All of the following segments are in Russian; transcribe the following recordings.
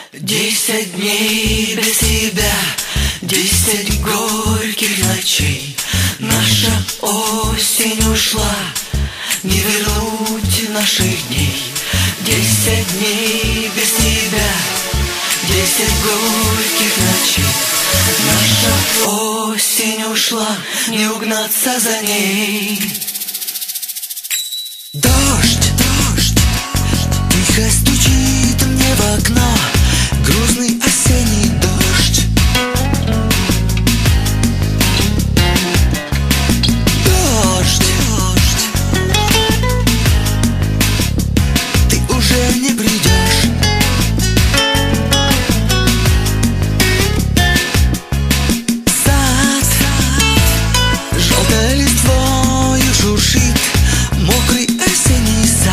10 дней без тебя, 10 горьких ночей. Наша осень ушла, не вернуть наших дней. 10 дней без тебя, 10 горьких ночей. Наша осень ушла, не угнаться за ней. Дождь, дождь, тихо стучит мне в окно. Грустный осенний дождь. Дождь, дождь, ты уже не придешь. Сад, желтой листвою шуршит мокрый осенний сад.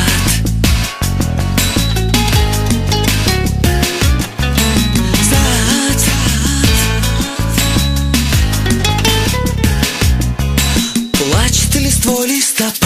Твой листопад.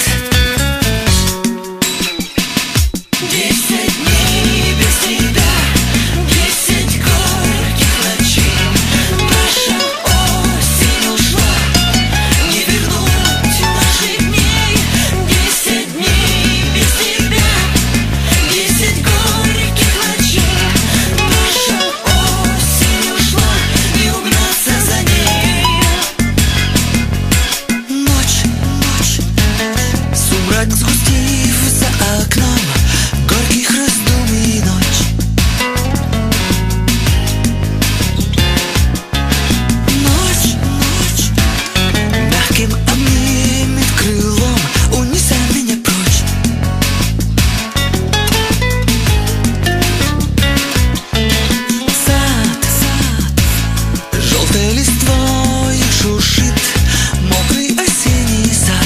10 дней без тебя, 10 горьких ночей. Наша осень ушла, не вернуть наших дней. 10 дней без тебя, 10 горьких ночей. Наша осень ушла, не угнаться за ней. Сумрак сгустив за окном, горьких раздумий ночь. Ночь, ночь, мягким обнимет крылом, унеся меня прочь. Сад, сад, желтой листвой шуршит мокрый осенний сад.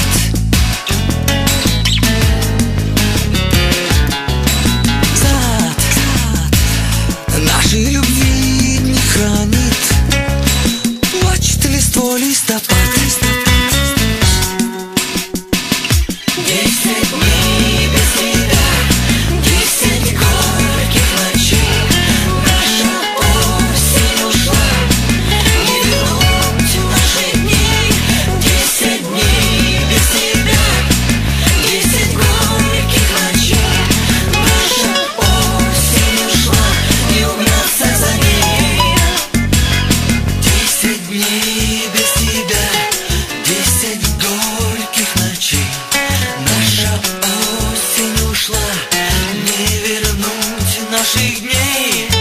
Нашей любви не хранит, плачет листвой листопад. 10 дней без тебя, 10 горьких ночей. Наша осень ушла, не вернуть наших дней. 10 дней без тебя, 10 горьких ночей. Наша осень ушла, не угнаться за ней. 10 дней без тебя, 10 горьких ночей. Наша осень ушла, не вернуть наших дней.